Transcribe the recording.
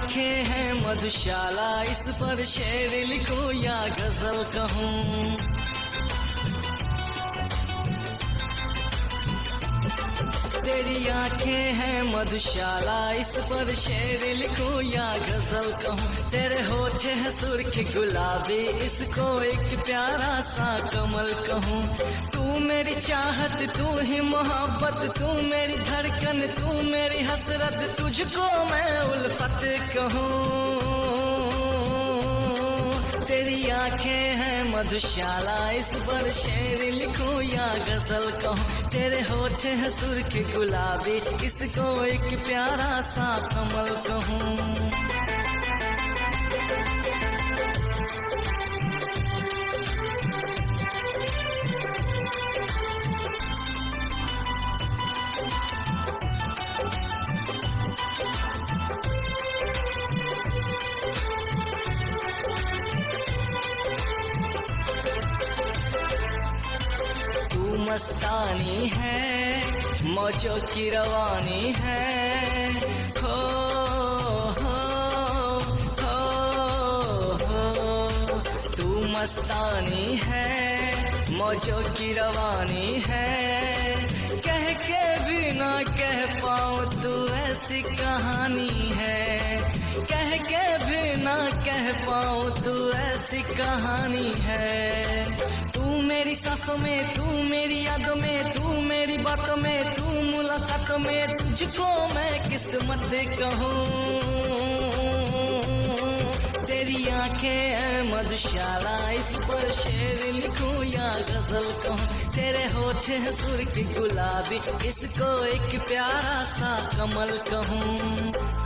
आंखें हैं मधुशाला, इस पर शेर लिखूं या गजल कहूं। तेरी आंखें हैं मधुशाला, इस पर शेर लिखूं या गजल कहूं। तेरे होठ है सुर्ख गुलाबी, इसको एक प्यारा सा कमल कहूं। तू मेरी चाहत, तू ही मोहब्बत, तू मेरी धड़कन, तू मेरी हसरत, तुझको मैं उल्फत कहूं। तेरी आंखें हैं मधुशाला, इस पर शेर लिखूं या गजल कहूं। तेरे होठ है सुर्ख गुलाबी, इसको एक प्यारा सा कमल कहूं। मस्तानी है, मौजों की रवानी है, हो हो हो हो। तू मस्तानी है, मौजों की रवानी है, कह के भी ना कह पाऊं तू ऐसी कहानी है। कह के भी ना कह पाऊं तू ऐसी कहानी है। तू मेरी सांसों में, तू मेरी यादों में, तू मेरी बातों में, तू मुलाकात में, तुझको मैं किस्मत कहूं। तेरी आंखें हैं मधुशाला, इस पर शेर लिखूं या गजल कहूं। तेरे होठ है सुर्ख गुलाबी, इसको एक प्यारा सा कमल कहूं।